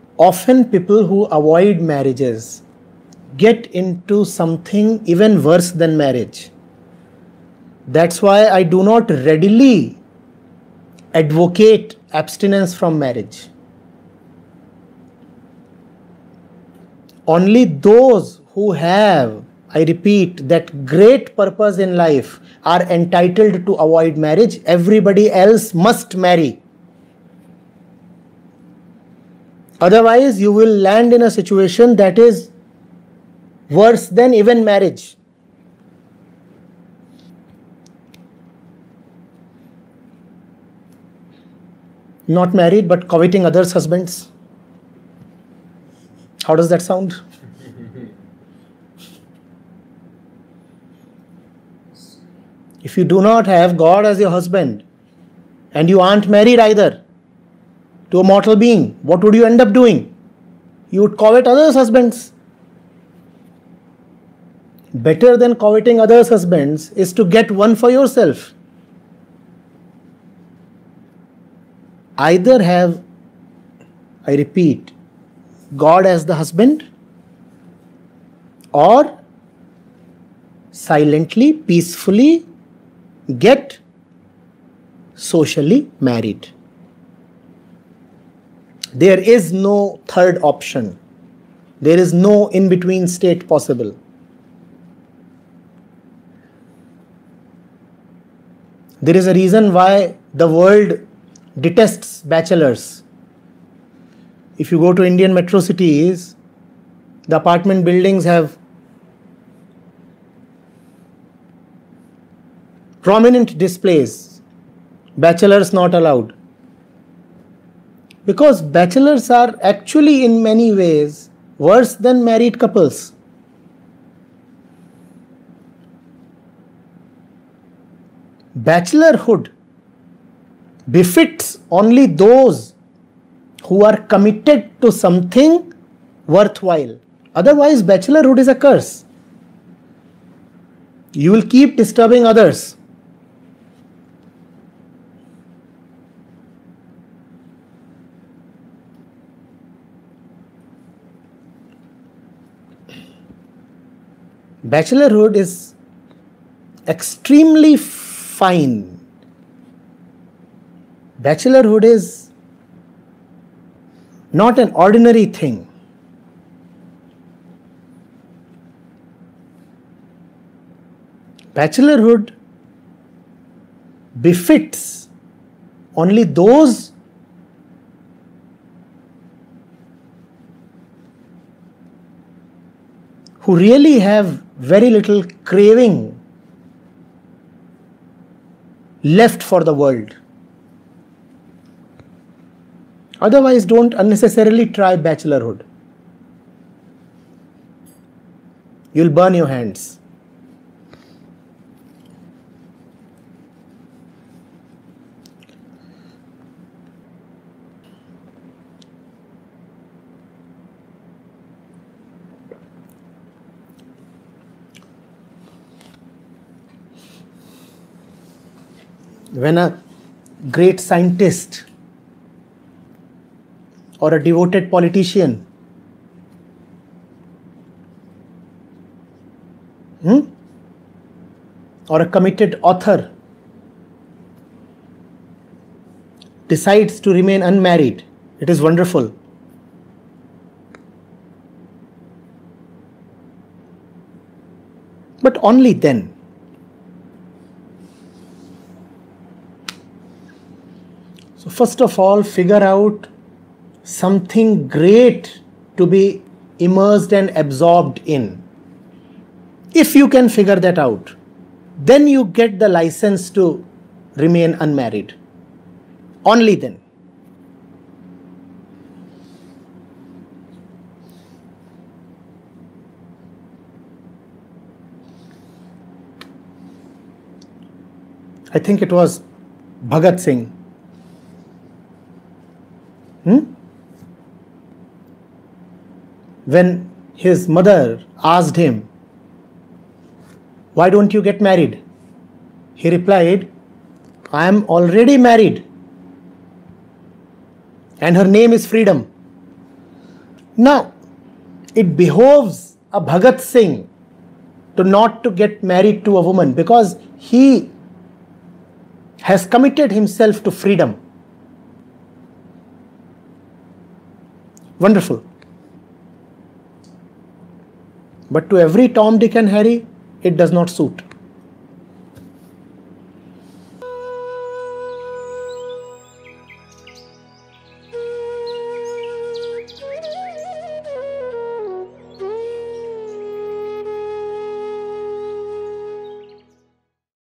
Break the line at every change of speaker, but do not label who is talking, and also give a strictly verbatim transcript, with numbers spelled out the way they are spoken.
Often people who avoid marriages get into something even worse than marriage. That's why I do not readily advocate abstinence from marriage. Only those who have, I repeat, that great purpose in life are entitled to avoid marriage. Everybody else must marry. Otherwise, you will land in a situation that is worse than even marriage. Not married, but coveting others' husbands. How does that sound? If you do not have God as your husband and you aren't married either to a mortal being, what would you end up doing? You would covet others' husbands. Better than coveting others' husbands is to get one for yourself. Either have, I repeat, God as the husband, or silently, peacefully get socially married. There is no third option. There is no in-between state possible. There is a reason why the world detests bachelors. If you go to Indian metro cities, the apartment buildings have prominent displays, bachelors not allowed. Because bachelors are actually in many ways worse than married couples. Bachelorhood befits only those who are committed to something worthwhile. Otherwise, bachelorhood is a curse. You will keep disturbing others. Bachelorhood is extremely fine. Bachelorhood is not an ordinary thing. Bachelorhood befits only those who really have very little craving left for the world. Otherwise, don't unnecessarily try bachelorhood. You'll burn your hands. When a great scientist or a devoted politician hmm, or a committed author decides to remain unmarried, it is wonderful. But only then. So first of all, figure out something great to be immersed and absorbed in. If you can figure that out, then you get the license to remain unmarried. Only then. I think it was Bhagat Singh. Hmm? When his mother asked him, "Why don't you get married?" He replied, "I am already married and her name is freedom." Now, it behoves a Bhagat Singh to not to get married to a woman because he has committed himself to freedom. Wonderful. But to every Tom, Dick and Harry, it does not suit.